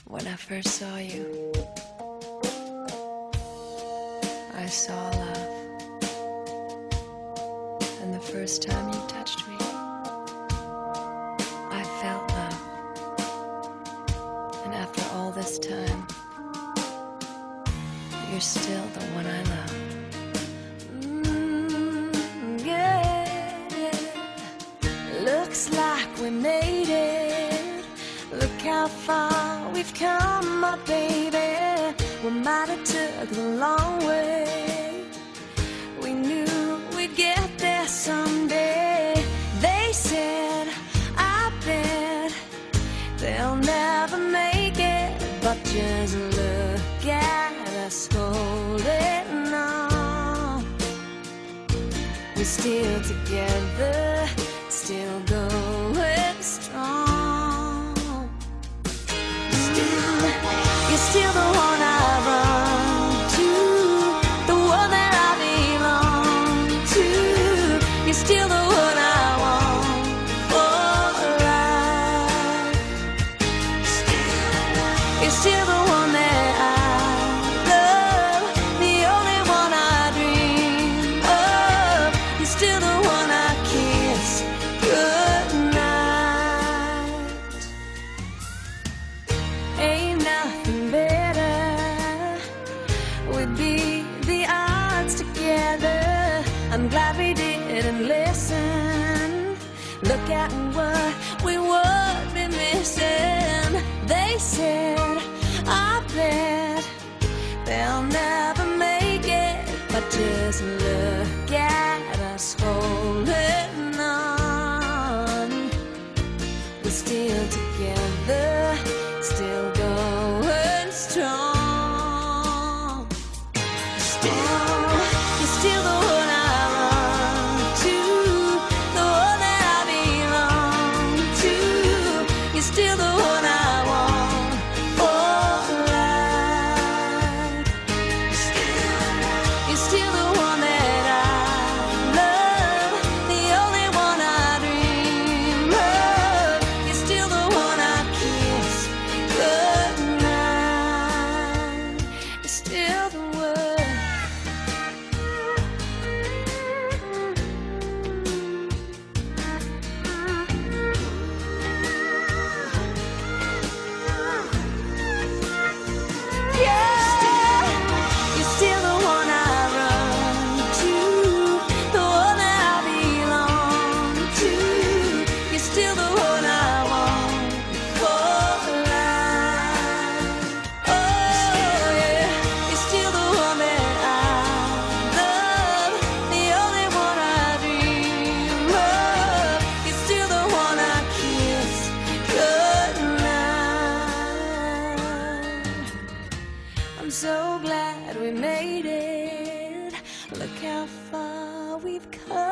When I first saw you, I saw love. And the first time you touched me, I felt love. And after all this time, you're still the one I love. Yeah. Looks like we made it. Look how far we've come, my baby. We might have took the long way. We knew we'd get there someday. They said, I bet they'll never make it. But just look at us holding on. We're still together, still going strong. You're still the one I run to, the one that I belong to. You're still the one I want for life. You're still the one that I love, the only one I dream of. You're still the one I kiss goodnight. Ain't nothing better. We'd beat the odds together. I'm glad we didn't listen. Look at what we would be missing. They said, I bet they'll never make it. But just look at us holding on. We're still together, still going strong. You're still the one I run to, the one that I belong to. You're still the one I want for life. You're still the one that I love, the only one I dream of. You're still the one I kiss goodnight. You're still the one. You're still the one I run to, the one that I belong to. You're still the one I want for life. Oh yeah, you're still the one that I love, the only one I dream of. You're still the one I kiss goodnight. I'm so glad we made it. Look how far we've come.